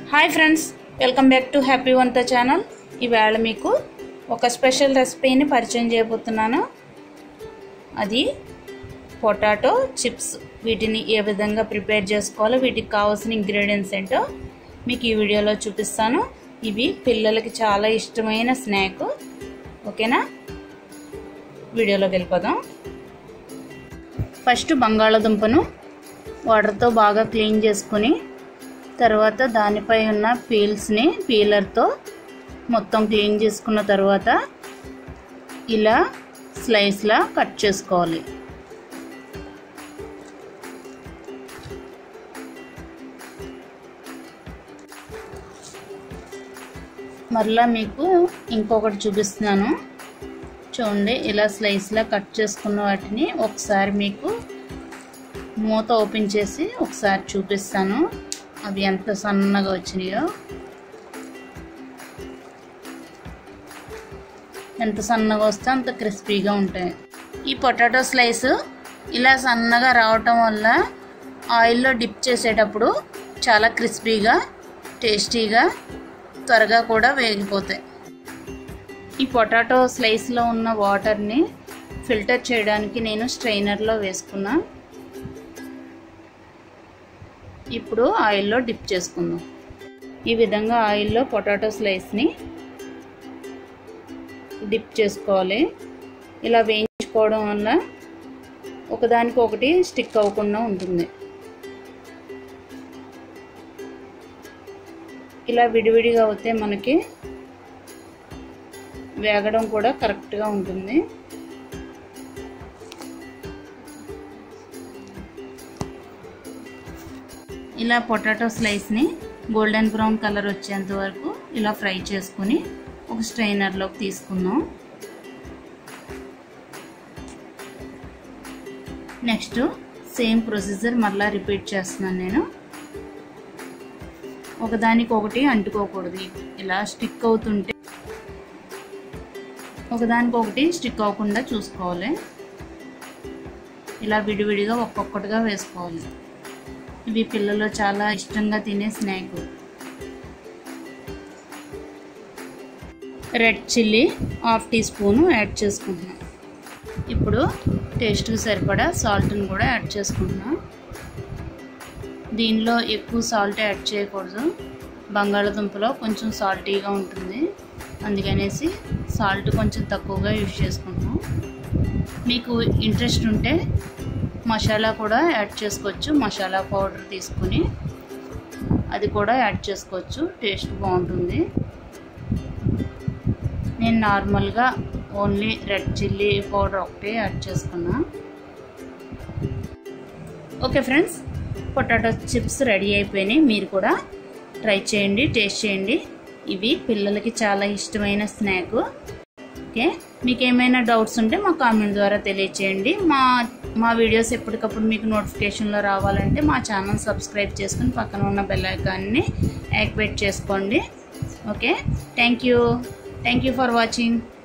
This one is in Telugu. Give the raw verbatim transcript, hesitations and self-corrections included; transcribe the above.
Hi friends, welcome back to happy వంట ఛానల్. ఈవేళ మీకు ఒక స్పెషల్ రెసిపీని పరిచయం చేయబోతున్నాను. అది పొటాటో చిప్స్. వీటిని ఏ విధంగా ప్రిపేర్ చేసుకోవాలో, వీటికి కావాల్సిన ఇంగ్రీడియంట్స్ ఏంటో మీకు ఈ వీడియోలో చూపిస్తాను. ఇవి పిల్లలకి చాలా ఇష్టమైన స్నాక్. ఓకేనా, వీడియోలోకి వెళ్ళిపోదాం. ఫస్ట్ బంగాళాదుంపను వాటర్తో బాగా క్లీన్ చేసుకుని, తర్వాత దానిపై ఉన్న పీల్స్ని పీలర్తో మొత్తం క్లీన్ చేసుకున్న తర్వాత ఇలా స్లైస్లా కట్ చేసుకోవాలి. మరలా మీకు ఇంకొకటి చూపిస్తున్నాను చూడండి. ఇలా స్లైస్లా కట్ చేసుకున్న వాటిని ఒకసారి మీకు మూత ఓపెన్ చేసి ఒకసారి చూపిస్తాను అవి ఎంత సన్నగా వచ్చినాయో. ఎంత సన్నగా వస్తే అంత క్రిస్పీగా ఉంటాయి. ఈ పొటాటో స్లైస్ ఇలా సన్నగా రావటం వల్ల ఆయిల్లో డిప్ చేసేటప్పుడు చాలా క్రిస్పీగా, టేస్టీగా, త్వరగా కూడా వేగిపోతాయి. ఈ పొటాటో స్లైస్లో ఉన్న వాటర్ని ఫిల్టర్ చేయడానికి నేను స్ట్రైనర్లో వేసుకున్నా. ఇప్పుడు ఆయిల్లో డిప్ చేసుకుందాం. ఈ విధంగా ఆయిల్లో పొటాటో స్లైస్ని డిప్ చేసుకోవాలి. ఇలా వేయించుకోవడం వల్ల ఒకదానికి ఒకటి స్టిక్ అవ్వకుండా ఉంటుంది. ఇలా విడివిడిగా అవుతే మనకి వేగడం కూడా కరెక్ట్గా ఉంటుంది. ఇలా పొటాటో స్లైస్ని గోల్డెన్ బ్రౌన్ కలర్ వచ్చేంత వరకు ఇలా ఫ్రై చేసుకుని ఒక స్ట్రైనర్లోకి తీసుకుందాం. నెక్స్ట్ సేమ్ ప్రొసీజర్ మళ్ళీ రిపీట్ చేస్తున్నాను నేను. ఒకదానికి ఒకటి అంటుకోకూడదు. ఇలా స్టిక్ అవుతుంటే ఒకదానికి ఒకటి స్టిక్ అవ్వకుండా చూసుకోవాలి. ఇలా విడివిడిగా ఒక్కొక్కటిగా వేసుకోవాలి. ఇవి పిల్లలు చాలా ఇష్టంగా తినే snack. Red chilli half teaspoon add చేసుకుంటున్నాం. ఇప్పుడు టేస్ట్కి సరిపడా సాల్ట్ని కూడా యాడ్ చేసుకుంటున్నాం. దీనిలో ఎక్కువ సాల్ట్ యాడ్ చేయకూడదు. బంగాళాదుంపలో కొంచెం సాల్టీగా ఉంటుంది, అందుకనేసి సాల్ట్ కొంచెం తక్కువగా యూజ్ చేసుకుంటున్నాం. మీకు ఇంట్రెస్ట్ ఉంటే మసాలా కూడా యాడ్ చేసుకోవచ్చు. మసాలా పౌడర్ తీసుకుని అది కూడా యాడ్ చేసుకోవచ్చు, టేస్ట్ బాగుంటుంది. నేను నార్మల్గా ఓన్లీ రెడ్ చిల్లీ పౌడర్ ఒకటే యాడ్ చేసుకున్నా. Okay friends, potato chips ready అయిపోయినాయి. మీరు కూడా ట్రై చేయండి, టేస్ట్ చేయండి. ఇవి పిల్లలకి చాలా ఇష్టమైన స్నాక్. ఓకే, మీకు ఏమైనా డౌట్స్ ఉంటే మా కామెంట్ ద్వారా తెలియచేయండి. మా మా వీడియోస్ ఎప్పటికప్పుడు మీకు నోటిఫికేషన్లో రావాలంటే మా ఛానల్ సబ్స్క్రైబ్ చేసుకుని పక్కన ఉన్న బెల్ ఐకాన్ని యాక్టివేట్ చేసుకోండి. Okay, thank you thank you for watching.